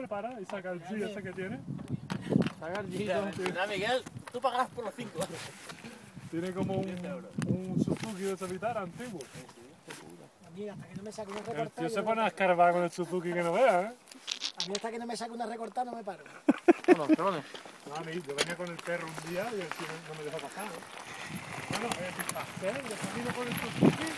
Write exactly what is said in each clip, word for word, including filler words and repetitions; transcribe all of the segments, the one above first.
le para y saca el G ese que tiene. Saca el G. Mira, Miguel, tú pagarás por los cinco. Tiene como un, un Suzuki de ese Vitara antiguo. A mí hasta que no me saque una El recortada... tío se pone a escarbar con el Suzuki que no vea, ¿eh? A mí hasta que no me saque una recortada no me paro. Bueno, perdone. No, a mí, yo venía con el perro un día y el tío no me dejó pasar, ¿eh? Bueno, eh, pasé, y después vino con el Suzuki.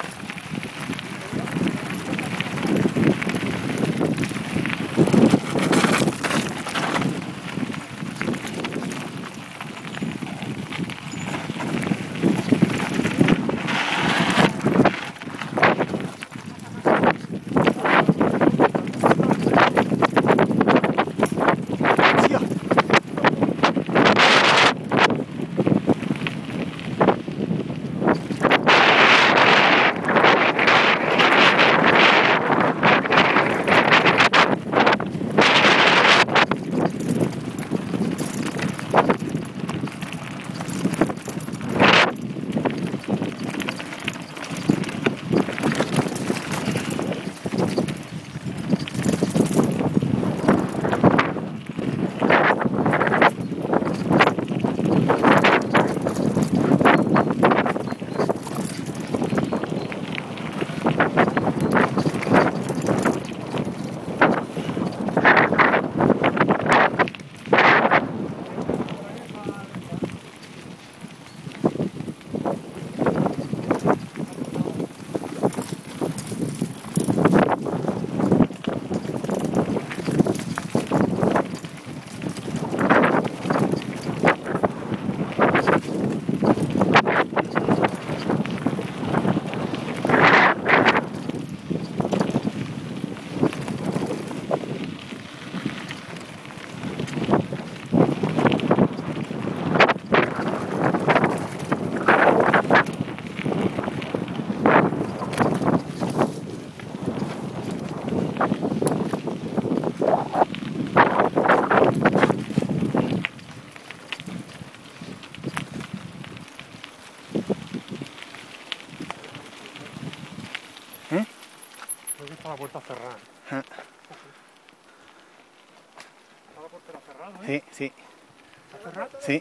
Está la puerta cerrada. Ah. ¿Está la puerta cerrada? Sí, sí. ¿Está cerrada? Sí.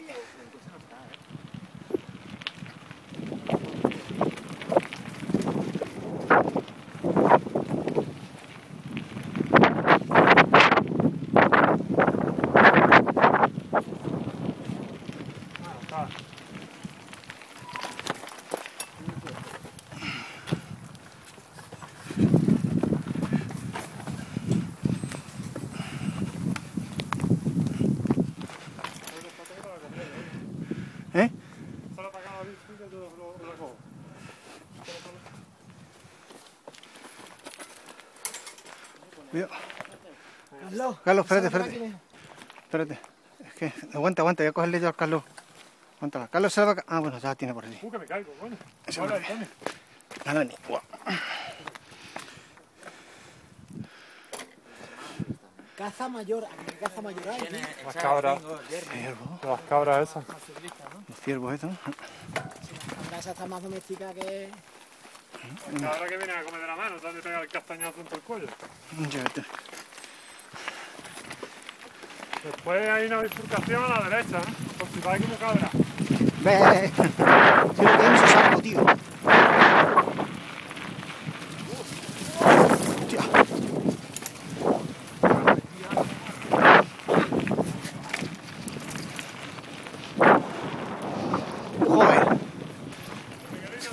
¿Eh? Solo para cada bici que lo, lo, lo recojo. Cuidado. Carlos, Carlos, espérate, espérate. Espérate. Es que aguanta, aguanta, voy a cogerle yo al Carlos. Aguántala. Carlos se la va a... Ah, bueno, ya la tiene por allí. Uh, que me caigo, coño. Eso Hola, me- Antonio. Ah, no, ni... Buah. caza mayor, ¿qué caza mayor hay? Tiene Las esa cabras. cinco viernes. Ciervo. Las cabras esas. Los ciervos estos. La esa está más doméstica que... La cabra que viene a comer de la mano, te han de pegar el castañazo en todo el cuello. Ya está. Después hay una bifurcación a la derecha, ¿eh? Por si vais como cabra. Ve. Sí, lo que hay es saco, tío. Hostia. Joder. Miguelito.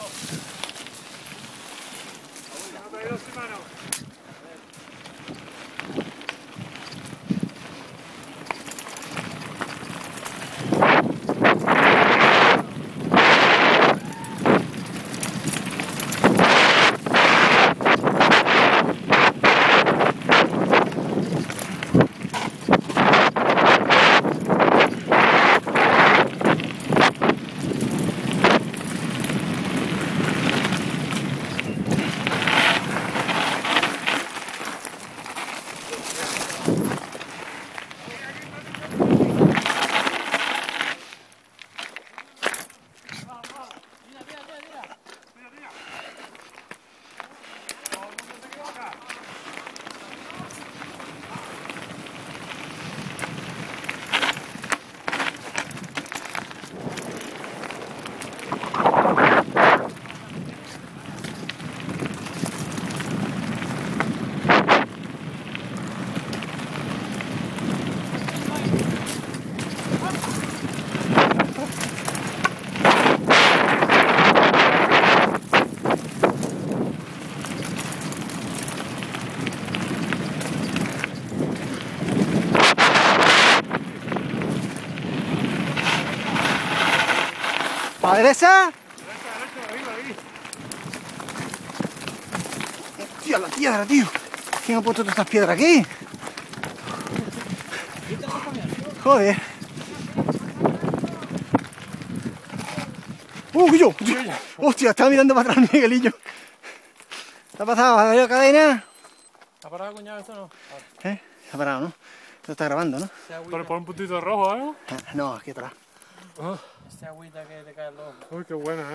¿No te ha ido sin mano? ¿A la derecha? Derecha, derecha, arriba, ahí. Hostia, la piedra, tío. ¿Quién ha puesto todas estas piedras aquí? Joder. ¡Uh, yo! ¡Hostia! Estaba mirando para atrás, Miguelillo. ¿Qué ha pasado? ¿Ha salido cadena? ¿Ha parado, cuñado? Eso no. ¿Eh? Se ha parado, ¿no? Esto está grabando, ¿no? Ese agüita, Pero pon un puntito rojo, ¿eh? Ah, no, aquí atrás. Ah, ese agüita que te cae el ojo. uy, qué buena, ¿eh?